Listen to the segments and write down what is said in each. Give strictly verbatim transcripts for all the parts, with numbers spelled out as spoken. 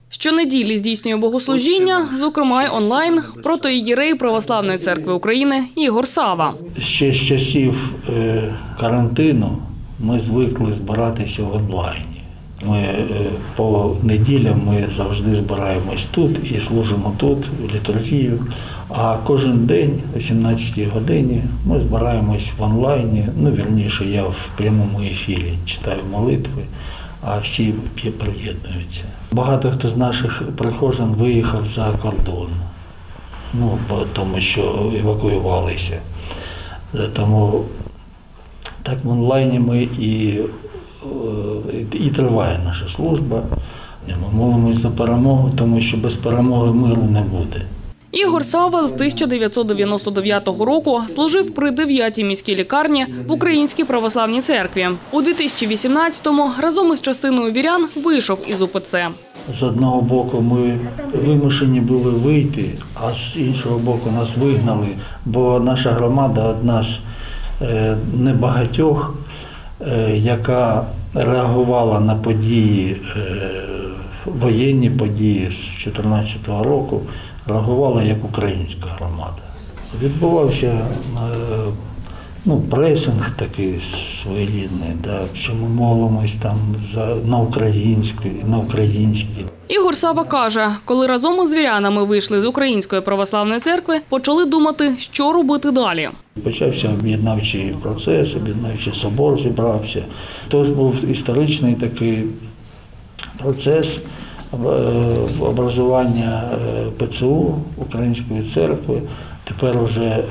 Щонеділі здійснює богослужіння, зокрема й онлайн, протоієрей Православної церкви України Ігор Сава. Ще з часів карантину ми звикли збиратися в онлайні. Ми по неділям ми завжди збираємось тут і служимо тут, літургію. А кожен день о сімнадцятій годині ми збираємось в онлайні. Ну, вірніше, я в прямому ефірі читаю молитви, а всі приєднуються. Багато хто з наших прихожан виїхав за кордон, ну, тому що евакуювалися. Тому так в онлайні ми і І триває наша служба. Ми молимось за перемогу, тому що без перемоги миру не буде. Ігор Сава з тисяча дев'ятсот дев'яносто дев'ятого року служив при дев'ятій міській лікарні в Українській Православній церкві. У дві тисячі вісімнадцятому разом із частиною вірян вийшов із УПЦ. З одного боку ми вимушені були вийти, а з іншого боку нас вигнали, бо наша громада одна з небагатьох, яка реагувала на події, воєнні події з дві тисячі чотирнадцятого року, реагувала як українська громада. Відбувався ну, пресинг такий своєрідний, да, що ми молимось там за, на українській, на українській. Ігор Сава каже, коли разом із вірянами вийшли з Української Православної церкви, почали думати, що робити далі. Почався об'єднавчий процес, об'єднавчий собор зібрався. Тож був історичний такий процес образування ПЦУ, Української церкви. Тепер вже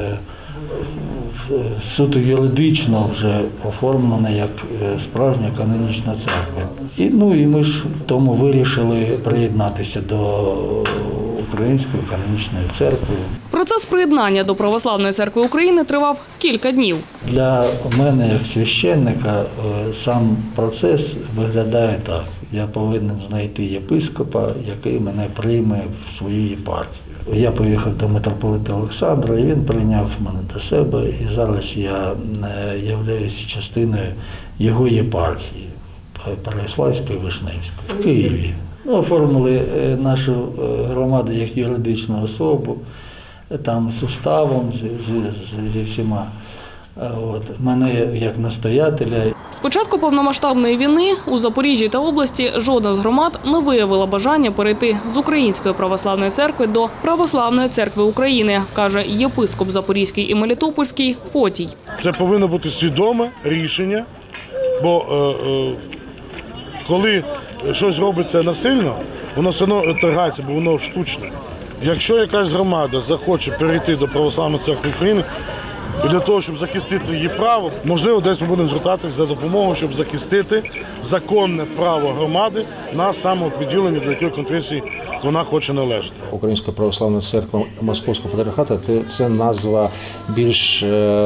суто юридично вже оформлена як справжня канонічна церква. І, ну, і ми ж тому вирішили приєднатися до Української канонічної церкви. Процес приєднання до Православної церкви України тривав кілька днів. Для мене, як священника, сам процес виглядає так. Я повинен знайти єпископа, який мене прийме в свою єпархію. Я поїхав до митрополита Олександра, і він прийняв мене до себе. І зараз я являюся частиною його єпархії, Переяславської, Вишневської, в Києві. Ну, оформили нашу громаду як юридичну особу, там з уставом, зі всіма. От. Мене як настоятеля. З початку повномасштабної війни у Запоріжжі та області жодна з громад не виявила бажання перейти з Української Православної церкви до Православної церкви України, каже єпископ Запорізький і Мелітопольський Фотій. Це повинно бути свідоме рішення, бо е, е, коли щось робиться насильно, воно все одно торгається, бо воно штучне. Якщо якась громада захоче перейти до Православної церкви України, і для того, щоб захистити її право, можливо, десь ми будемо звертатися за допомогою, щоб захистити законне право громади на самооприділення, до якої конфесії вона хоче належати. Українська Православна церква Московського патріархату – це назва більш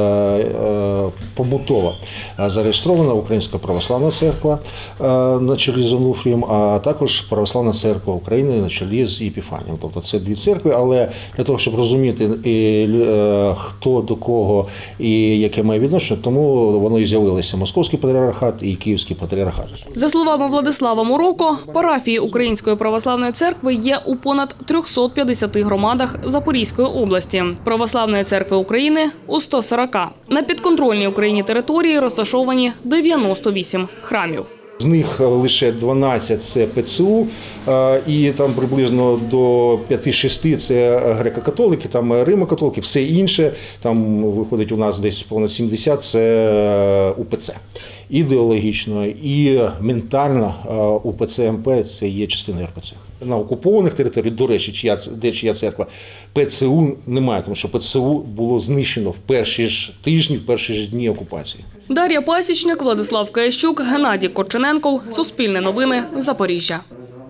побутова. Зареєстрована Українська Православна церква на чолі з Онуфрієм, а також Православна церква України на чолі з Епіфанієм. Тобто це дві церкви, але для того, щоб розуміти, хто до кого і яке має відношення, тому воно і з'явилося Московський патріархат і Київський патріархат. За словами Владислава Мороко, парафії Української Православної церкви є у понад трьохсот п'ятдесяти громадах Запорізької області, Православної церкви України – у ста сорока. На підконтрольній Україні території розташовані дев'яносто вісім храмів. З них лише дванадцять – це ПЦУ, і там приблизно до п'яти-шести – це греко-католики, там римо-католики, все інше, там виходить у нас десь понад сімдесят – це УПЦ. Ідеологічно і ментально УПЦ МП – це є частиною РПЦ. На окупованих територіях, до речі, чия, де чия церква, ПЦУ немає, тому що ПЦУ було знищено в перші ж тижні, в перші ж дні окупації. Дар'я Пасічник, Владислав Киящук, Геннадій Корчененков. Суспільне новини. Запоріжжя.